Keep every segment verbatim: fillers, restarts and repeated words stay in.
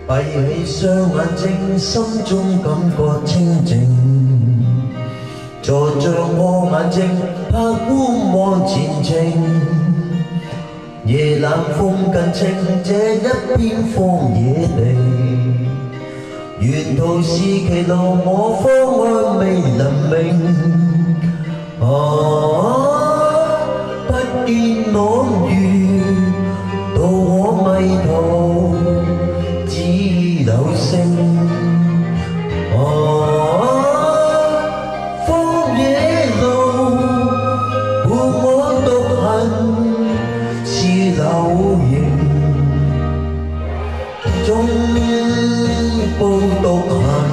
閉起雙眼睛，心中感覺清靜。坐着我眼睛，拍觀望前程。夜冷風更清，這一片荒野地。沿途是歧路，我方向未能明。啊，不見朗月，到我迷途。 只有聲啊，荒野路伴我獨行是流形，中步獨行，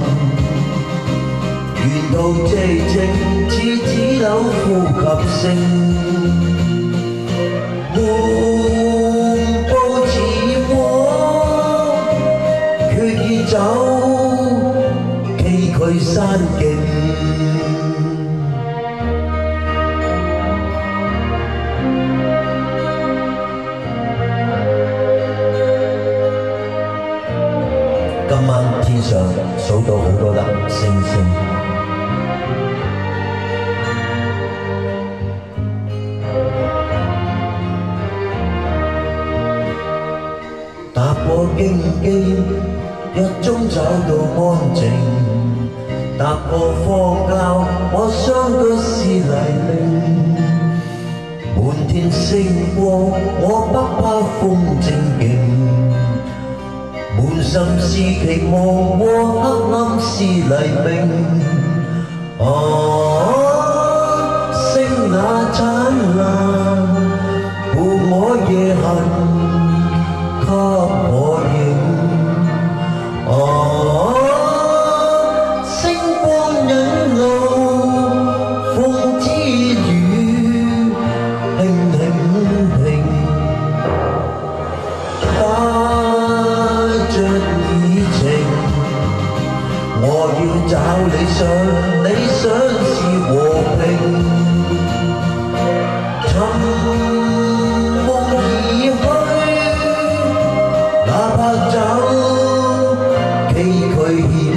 沿途寂靜似紙縷呼吸聲。 走崎嶇山徑，今晚天上數到好多粒星星。踏過荊棘。 藥中找到安靜，踏過荒郊，我相對是泥濘。滿天星光，我不怕風正勁。滿心是期望，和黑暗是黎明。啊，星那燦爛，伴我夜行，給我影。 啊！星光引路，風之雨輕輕停，帶着熱情，我要找理想，理想是和平。尋夢而去，哪怕走。 崎嶇險